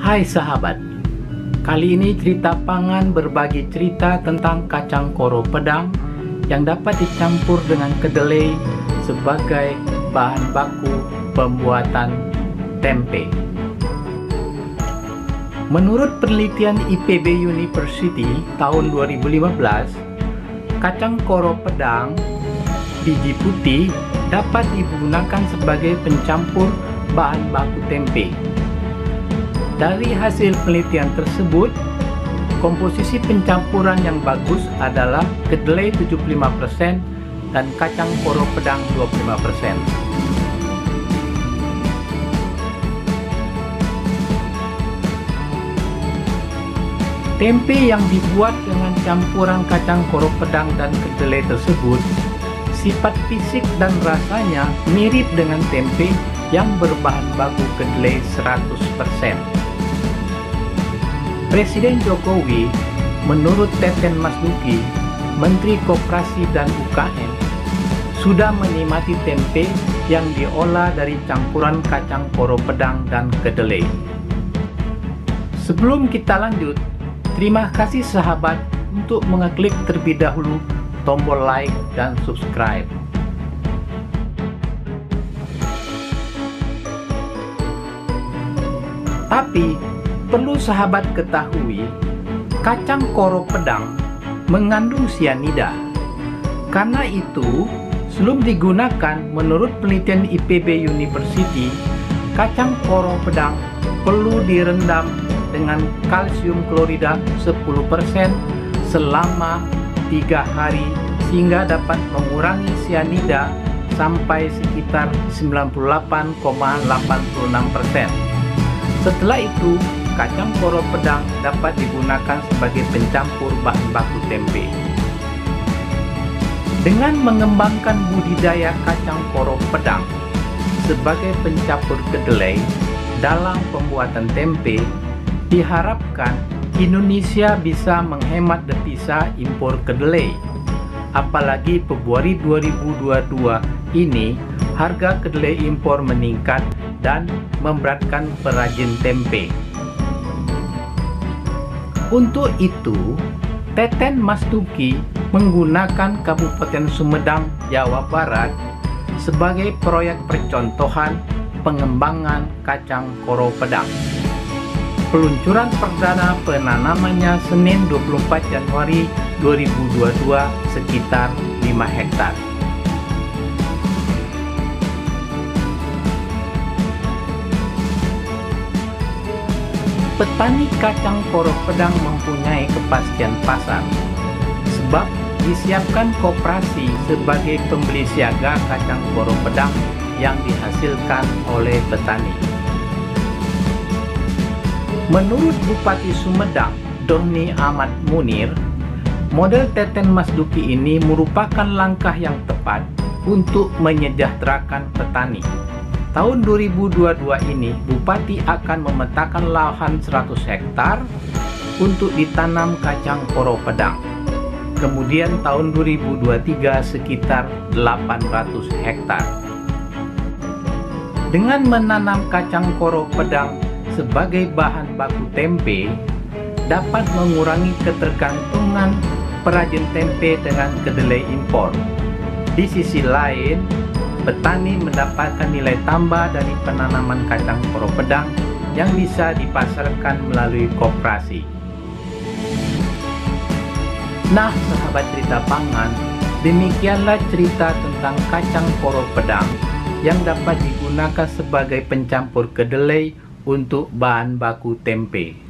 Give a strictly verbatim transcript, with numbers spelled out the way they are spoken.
Hai sahabat, kali ini cerita pangan berbagi cerita tentang kacang koro pedang yang dapat dicampur dengan kedelai sebagai bahan baku pembuatan tempe. Menurut penelitian I P B University tahun dua ribu lima belas, kacang koro pedang biji putih dapat digunakan sebagai pencampur bahan baku tempe. Dari hasil penelitian tersebut, komposisi pencampuran yang bagus adalah kedelai tujuh puluh lima persen dan kacang koro pedang dua puluh lima persen. Tempe yang dibuat dengan campuran kacang koro pedang dan kedelai tersebut, sifat fisik dan rasanya mirip dengan tempe yang berbahan baku kedelai seratus persen. Presiden Jokowi, menurut Teten Mas Duki, Menteri Koperasi dan U K M, sudah menikmati tempe yang diolah dari campuran kacang koro pedang dan kedelai. Sebelum kita lanjut, terima kasih sahabat untuk mengeklik terlebih dahulu tombol like dan subscribe. Tapi perlu sahabat ketahui, kacang koro pedang mengandung sianida. Karena itu, sebelum digunakan menurut penelitian I P B University, kacang koro pedang perlu direndam dengan kalsium klorida sepuluh persen selama tiga hari sehingga dapat mengurangi sianida sampai sekitar sembilan puluh delapan koma delapan enam persen. Setelah itu, kacang koro pedang dapat digunakan sebagai pencampur bahan baku tempe. Dengan mengembangkan budidaya kacang koro pedang sebagai pencampur kedelai dalam pembuatan tempe, diharapkan Indonesia bisa menghemat devisa impor kedelai. Apalagi Februari dua ribu dua puluh dua ini harga kedelai impor meningkat dan memberatkan perajin tempe. Untuk itu, Teten Mas Duki menggunakan Kabupaten Sumedang, Jawa Barat sebagai proyek percontohan pengembangan kacang koro pedang. Peluncuran perdana penanamannya Senin dua puluh empat Januari dua ribu dua puluh dua sekitar lima hektar. Petani kacang koro pedang mempunyai kepastian pasar sebab disiapkan koperasi sebagai pembeli siaga kacang koro pedang yang dihasilkan oleh petani. Menurut Bupati Sumedang, Doni Ahmad Munir, model Teten Mas Duki ini merupakan langkah yang tepat untuk menyejahterakan petani. Tahun dua ribu dua puluh dua ini, Bupati akan memetakan lahan seratus hektar untuk ditanam kacang koro pedang. Kemudian tahun dua ribu dua puluh tiga sekitar delapan ratus hektar. Dengan menanam kacang koro pedang sebagai bahan baku tempe, dapat mengurangi ketergantungan perajin tempe dengan kedelai impor. Di sisi lain, petani mendapatkan nilai tambah dari penanaman kacang koro pedang yang bisa dipasarkan melalui koperasi. Nah, sahabat cerita pangan, demikianlah cerita tentang kacang koro pedang yang dapat digunakan sebagai pencampur kedelai untuk bahan baku tempe.